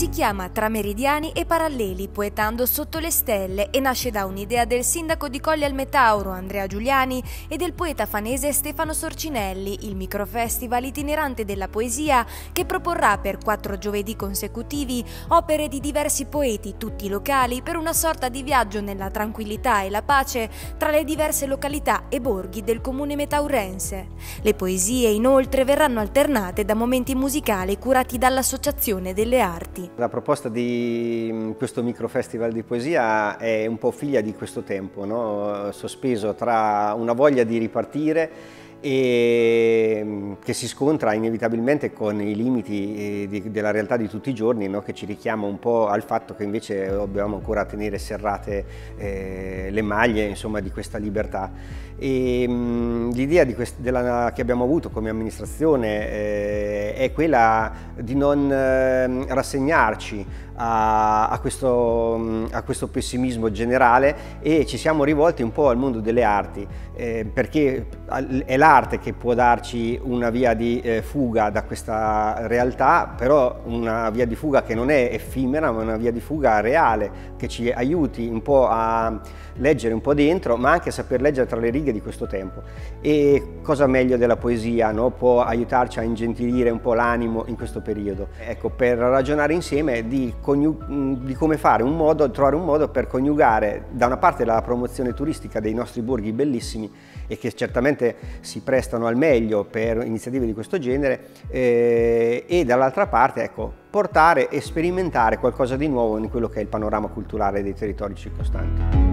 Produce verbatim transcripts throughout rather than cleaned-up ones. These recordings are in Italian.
Si chiama Tra meridiani e paralleli, poetando sotto le stelle, e nasce da un'idea del sindaco di Colli al Metauro, Andrea Giuliani, e del poeta fanese Stefano Sorcinelli, il microfestival itinerante della poesia che proporrà per quattro giovedì consecutivi opere di diversi poeti, tutti locali, per una sorta di viaggio nella tranquillità e la pace tra le diverse località e borghi del comune metaurense. Le poesie, inoltre, verranno alternate da momenti musicali curati dall'Associazione delle Arti. La proposta di questo microfestival di poesia è un po' figlia di questo tempo, no? Sospeso tra una voglia di ripartire e che si scontra inevitabilmente con i limiti di, della realtà di tutti i giorni, no? Che ci richiama un po' al fatto che invece dobbiamo ancora tenere serrate eh, le maglie, insomma, di questa libertà. L'idea che abbiamo avuto come amministrazione eh, è quella di non eh, rassegnarci a, a, questo, a questo pessimismo generale, e ci siamo rivolti un po' al mondo delle arti, eh, perché è l'arte che può darci una via di eh, fuga da questa realtà, però una via di fuga che non è effimera, ma una via di fuga reale, che ci aiuti un po' a leggere un po' dentro, ma anche a saper leggere tra le righe di questo tempo. E cosa meglio della poesia, no? Può aiutarci a ingentilire un po' l'animo in questo periodo. Ecco, per ragionare insieme di, di come fare un modo, trovare un modo per coniugare da una parte la promozione turistica dei nostri borghi bellissimi, e che certamente si prestano al meglio per iniziative di questo genere, eh, e dall'altra parte, ecco, portare e sperimentare qualcosa di nuovo in quello che è il panorama culturale dei territori circostanti.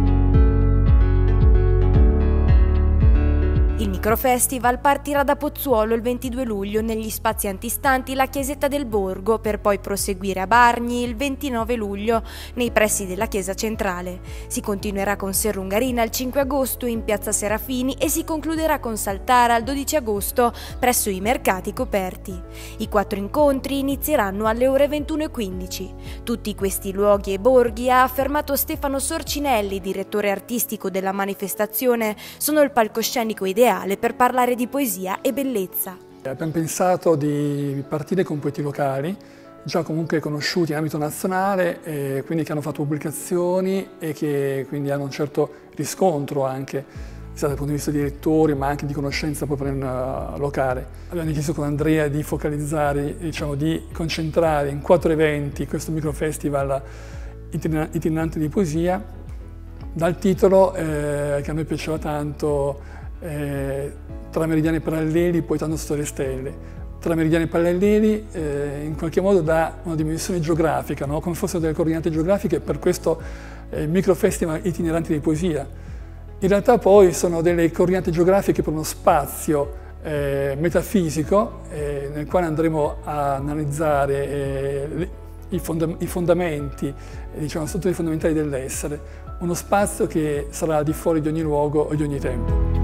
Il microfestival partirà da Pozzuolo il ventidue luglio negli spazi antistanti la Chiesetta del Borgo, per poi proseguire a Bargni il ventinove luglio nei pressi della chiesa centrale. Si continuerà con Serrungarina il cinque agosto in piazza Serafini e si concluderà con Saltara il dodici agosto presso i mercati coperti. I quattro incontri inizieranno alle ore ventuno e quindici. Tutti questi luoghi e borghi, ha affermato Stefano Sorcinelli, direttore artistico della manifestazione, sono il palcoscenico ideale per parlare di poesia e bellezza. Abbiamo pensato di partire con poeti locali, già comunque conosciuti in ambito nazionale, e quindi che hanno fatto pubblicazioni e che quindi hanno un certo riscontro anche sia dal punto di vista di lettori, ma anche di conoscenza proprio nel locale. Abbiamo deciso con Andrea di focalizzare, diciamo, di concentrare in quattro eventi questo microfestival itinerante di poesia, dal titolo eh, che a noi piaceva tanto, Eh, Tra meridiani paralleli, poetando sotto le stelle. Tra meridiani paralleli eh, in qualche modo dà una dimensione geografica, no? Come fossero delle coordinate geografiche per questo eh, microfestival itinerante di poesia. In realtà poi sono delle coordinate geografiche per uno spazio eh, metafisico eh, nel quale andremo a analizzare eh, i, fonda i fondamenti, eh, diciamo, strutture fondamentali dell'essere, uno spazio che sarà al di fuori di ogni luogo e di ogni tempo.